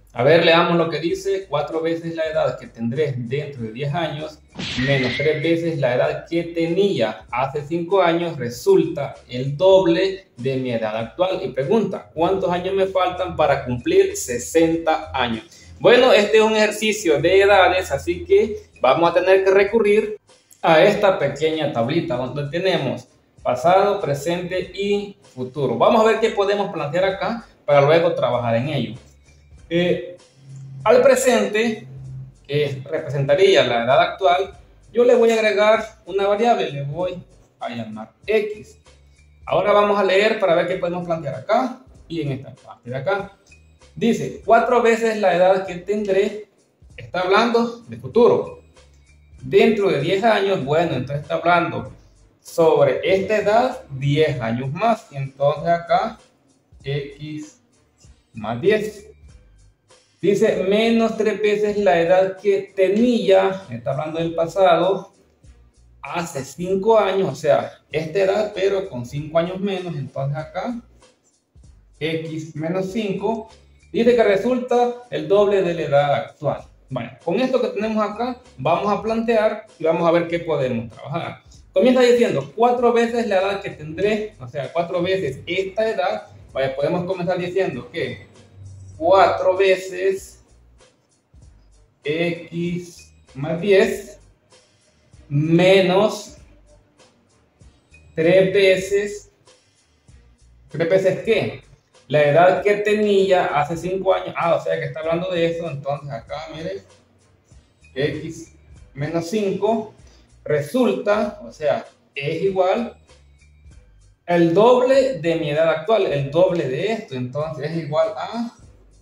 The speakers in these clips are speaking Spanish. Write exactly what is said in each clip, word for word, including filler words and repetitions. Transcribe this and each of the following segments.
A ver, leamos lo que dice: cuatro veces la edad que tendré dentro de diez años, menos tres veces la edad que tenía hace cinco años, resulta el doble de mi edad actual. Y pregunta: ¿cuántos años me faltan para cumplir sesenta años? Bueno, este es un ejercicio de edades, así que vamos a tener que recurrir a esta pequeña tablita donde tenemos pasado, presente y futuro. Vamos a ver qué podemos plantear acá para luego trabajar en ello. Eh, al presente, que representaría la edad actual, yo le voy a agregar una variable, le voy a llamar X. Ahora vamos a leer para ver qué podemos plantear acá y en esta parte de acá. Dice, cuatro veces la edad que tendré, está hablando de futuro. Dentro de diez años, bueno, entonces está hablando sobre esta edad, diez años más. Y entonces acá, X más diez. Dice menos tres veces la edad que tenía, está hablando del pasado, hace cinco años, o sea, esta edad, pero con cinco años menos. Entonces acá, X menos cinco, dice que resulta el doble de la edad actual. Bueno, con esto que tenemos acá, vamos a plantear y vamos a ver qué podemos trabajar. Comienza diciendo cuatro veces la edad que tendré, o sea, cuatro veces esta edad. Vaya, podemos comenzar diciendo que cuatro veces X más diez menos tres veces, ¿tres veces qué? La edad que tenía hace cinco años. Ah, o sea que está hablando de eso. Entonces acá, miren, X menos cinco resulta, o sea, es igual el doble de mi edad actual, el doble de esto. Entonces es igual a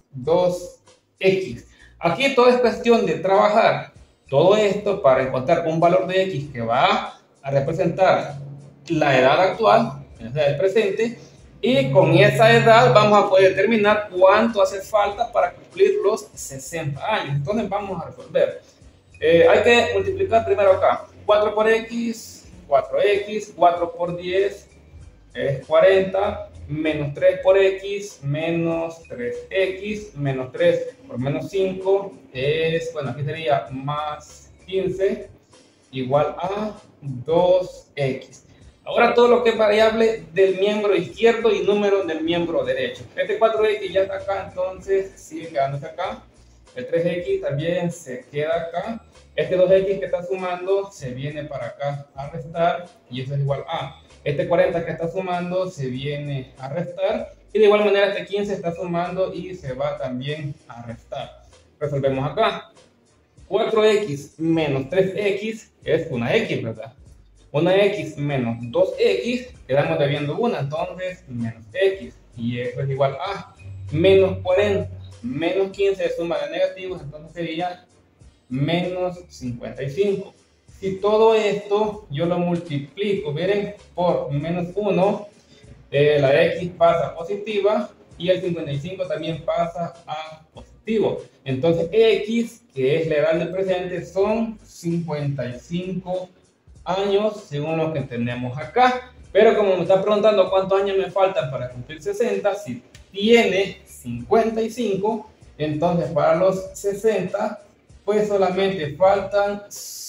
dos X. Aquí todo es cuestión de trabajar todo esto para encontrar un valor de X que va a representar la edad actual, o sea, el presente, y con esa edad vamos a poder determinar cuánto hace falta para cumplir los sesenta años. Entonces vamos a resolver. Eh, hay que multiplicar primero acá. cuatro por X, cuatro X, cuatro por diez es cuarenta, menos tres por X, menos tres X, menos tres por menos cinco es, bueno, aquí sería más quince, igual a dos X. Ahora todo lo que es variable del miembro izquierdo y número del miembro derecho. Este cuatro X ya está acá, entonces sigue quedándose acá. El tres X también se queda acá. Este dos X que está sumando se viene para acá a restar y eso es igual a. Este cuarenta que está sumando se viene a restar y de igual manera este quince está sumando y se va también a restar. Resolvemos acá. cuatro X menos tres X es una X, ¿verdad? Una X menos dos X, quedamos debiendo una, entonces menos X. Y eso es igual a menos cuarenta, menos quince de suma de negativos, entonces sería menos cincuenta y cinco. Si todo esto yo lo multiplico, miren, por menos uno, eh, la X pasa a positiva y el cincuenta y cinco también pasa a positivo. Entonces X, que es la edad del presente, son cincuenta y cinco años según lo que tenemos acá. Pero como me está preguntando cuántos años me faltan para cumplir sesenta, si tiene cincuenta y cinco, entonces para los sesenta pues solamente faltan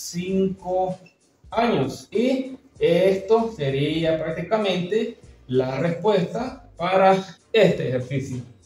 cinco años y esto sería prácticamente la respuesta para este ejercicio.